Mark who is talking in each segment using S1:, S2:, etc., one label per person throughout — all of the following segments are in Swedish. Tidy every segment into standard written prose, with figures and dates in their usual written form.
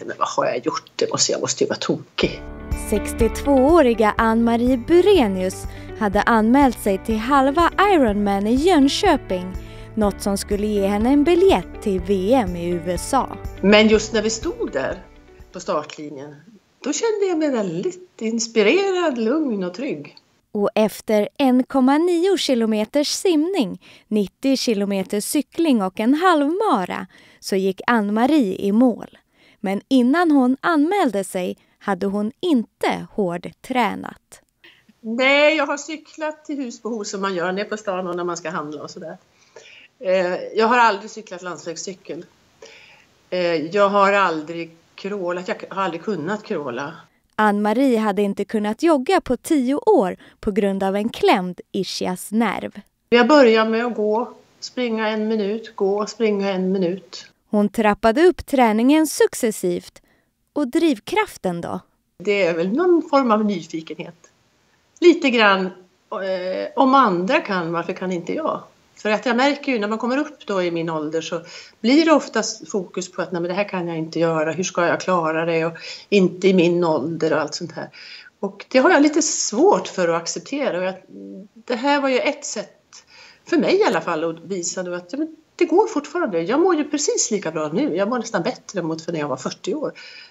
S1: tänkte, men vad har jag gjort? Jag måste ju vara tokig.
S2: 62-åriga Ann-Marie Burenius hade anmält sig till halva Ironman i Jönköping. Något som skulle ge henne en biljett till VM i USA.
S1: Men just när vi stod där på startlinjen, då kände jag mig väldigt inspirerad, lugn och trygg.
S2: Och efter 1,9 kilometers simning, 90 kilometers cykling och en halvmara så gick Ann-Marie i mål. Men innan hon anmälde sig hade hon inte hård tränat.
S1: Nej, jag har cyklat till Husbehov som man gör ner på stan och när man ska handla och sådär. Jag har aldrig cyklat landsvägscykel. Jag har aldrig crawlat, jag har aldrig kunnat crawla.
S2: Ann-Marie hade inte kunnat jogga på 10 år på grund av en klämd ischiasnerv.
S1: Jag började med att gå, springa 1 minut, gå, springa 1 minut.
S2: Hon trappade upp träningen successivt. Och drivkraften då?
S1: Det är väl någon form av nyfikenhet. Lite grann, om andra kan, varför kan inte jag? För att jag märker ju när man kommer upp då i min ålder så blir det oftast fokus på att nej, men det här kan jag inte göra, hur ska jag klara det och inte i min ålder och allt sånt här. Och det har jag lite svårt för att acceptera. Det här var ju ett sätt, för mig i alla fall, att visa då att men det går fortfarande. Jag mår ju precis lika bra nu, jag mår nästan bättre mot för när jag var 40 år.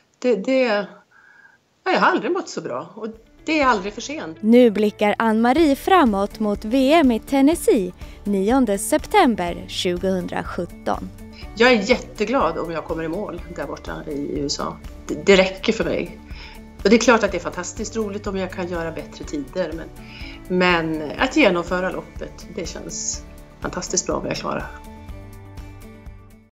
S1: Jag har aldrig mått så bra och det är aldrig för sent.
S2: Nu blickar Ann-Marie framåt mot VM i Tennessee 9 september 2017.
S1: Jag är jätteglad om jag kommer i mål där borta i USA. Det räcker för mig. Och det är klart att det är fantastiskt roligt om jag kan göra bättre tider. Men att genomföra loppet, det känns fantastiskt bra om jag klarar.